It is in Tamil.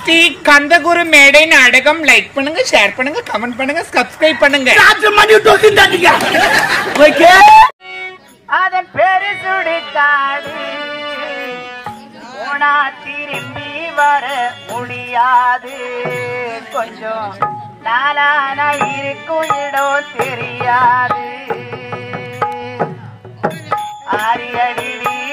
ஸ்ரீ கந்தகுரு மேடை நாடகம் லைக் பண்ணுங்க, ஷேர் பண்ணுங்க, கமெண்ட் பண்ணுங்க, சப்ஸ்கிரைப் பண்ணுங்க. அதன் பேரு சுடுகாடு, போனா திரும்பி வர முடியாது. கொஞ்சம் நாளான இருக்கும் இடம் தெரியாது. 6 அடி